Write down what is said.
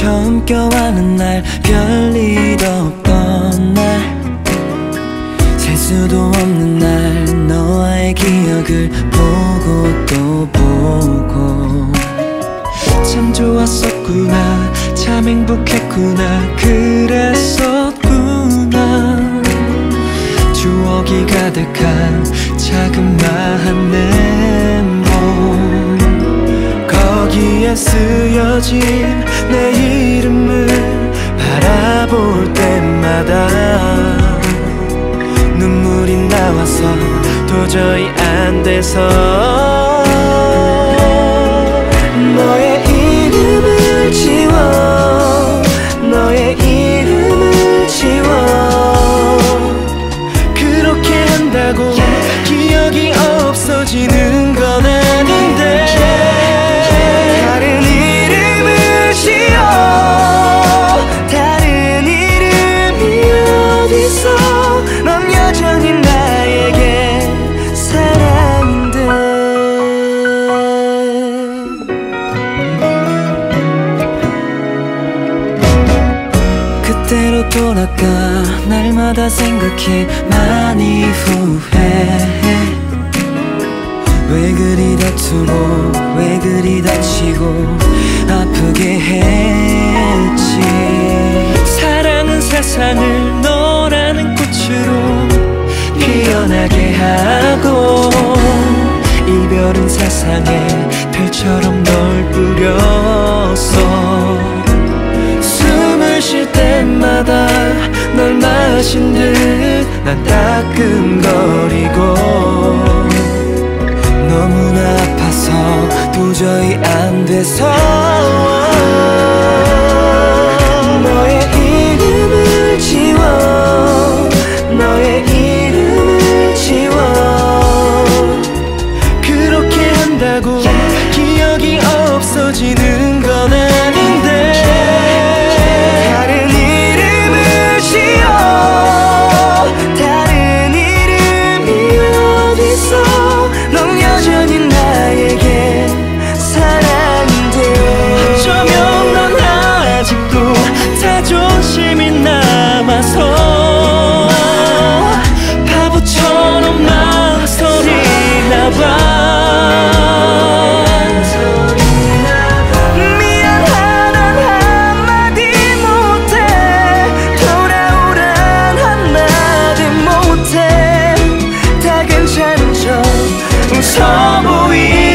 처음 껴안은 날 별일 없던 날 셀 수도 없는 날 너와의 기억을 보고 또 보고 참 좋았었구나 참 행복했구나 그랬었구나 추억이 가득한 자그마한 내 몸 거기에 쓰여진 내 이름을 바라볼 때마다 눈물이 나와서 도저히 안 돼서 너의 이름을 지워 너의 이름을 지워 그렇게 한다고 기억이 없어지는 건 아닌데 다른 이름을 지어 다른 이름이 어딨어 넌 여전히 나에게 사랑인데 그때로 돌아가 날마다 생각해 많이 후회해 왜 그리 다투고 왜 그리 다치고 아프게 했지 사랑은 세상을 너라는 꽃으로 피어나게 하고 이별은 세상에 별처럼 널 뿌렸어 숨을 쉴 때마다 널 마신 듯 난 따끔거리고 너무나 아파서 도저히 안 돼서 너의 이름을 지워 너의 이름을 지워 그렇게 한다고 기억이 없어지는 건 아닌데 다른 이름을 지어 다른 이름이 어딨어 넌 여전히 나에게 사랑인데 어쩌면 넌 아직도 자존심이 남아서 바보처럼 망설이나 봐 미안하단 한마디 못해 돌아오란 한마디 못해 다 괜찮은 척 웃어 보이